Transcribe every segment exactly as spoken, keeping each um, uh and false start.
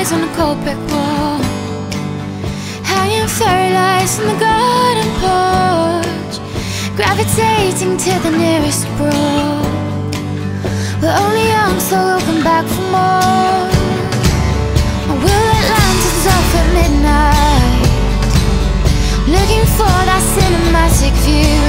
eyes on a cold brick wall, hanging fairy lights in the garden porch, gravitating to the nearest brawl. We're only young, so we'll come back for more. We'll let lanterns off at midnight, looking for that cinematic view.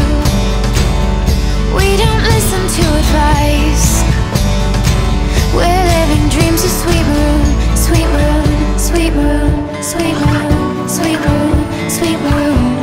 We don't listen to advice. We're living dreams of sweet maroon, sweet maroon, sweet maroon, sweet maroon, sweet maroon, sweet maroon.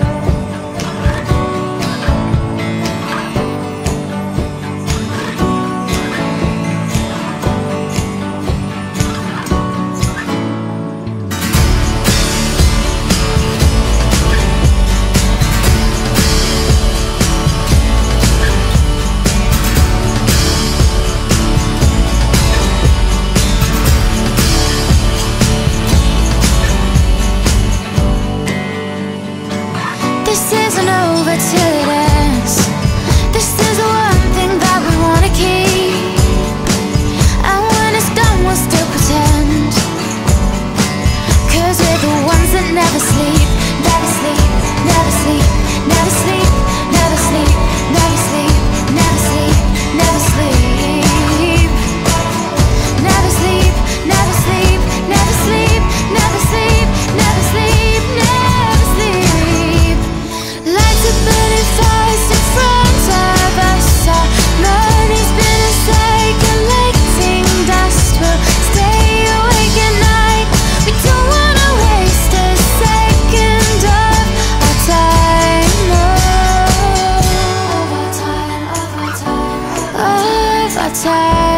This isn't over till it ends. This is the one thing that we wanna keep, and when it's done we'll still pretend, 'cause we're the ones that never sleep. Never sleep, never sleep, never sleep, never sleep, never sleep, never sleep, never sleep, never sleep, never sleep, never sleep, never sleep, never sleep, never sleep. Lights are burning fast in front of us. Our money's been circulating dust. We'll stay awake at night. We don't wanna waste a second of our time. Oh, of our time, of our time, of our time.